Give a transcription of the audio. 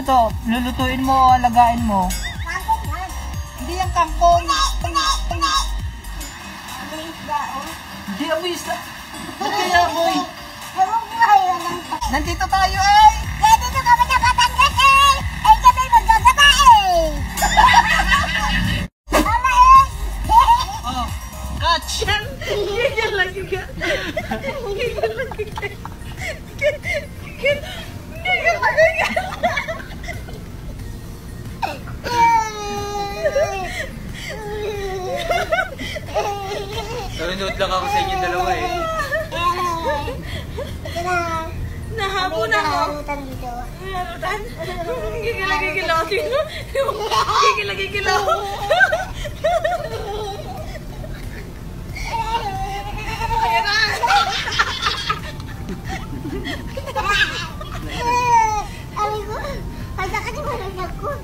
to? Lulutuin mo o alagain mo? Kangkong yan. Hindi yung kangkong. May isda, oh. Hindi ako isda. Kaya boy. Ewan ko kayo lang. Nandito tayo ay. Pwede ko kami sa Batangas eh. Ay kami magdadaba eh. Tama eh. Oh, catch. Gigil lagi ka. Gigil lagi ka. Gigil lagi ka. Nanonood lang ako sa inyong dalawa eh. Ito na. Nahabo na ako. Harutan dito. Harutan? Gigil ako dito. Gigil ako. Ayan na. Aling ko. Pagka kasi malag ako.